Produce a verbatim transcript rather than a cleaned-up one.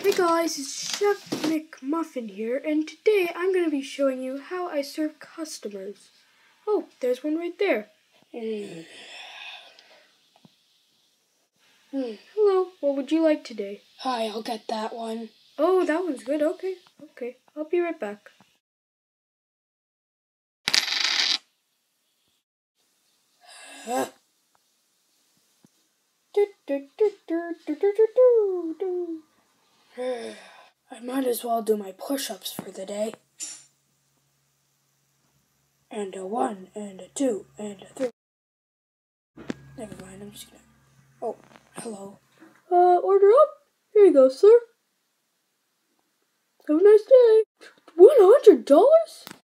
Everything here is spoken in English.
Hey guys, it's Chef McMuffin here, and today I'm going to be showing you how I serve customers. Oh, there's one right there. Mm. Mm. Hello, what would you like today? Hi, I'll get that one. Oh, that one's good. Okay, okay. I'll be right back. Uh. I might as well do my push-ups for the day. And a one, and a two, and a three. Never mind, I'm just gonna... Oh, hello. Uh, order up. Here you go, sir. Have a nice day. one hundred dollars?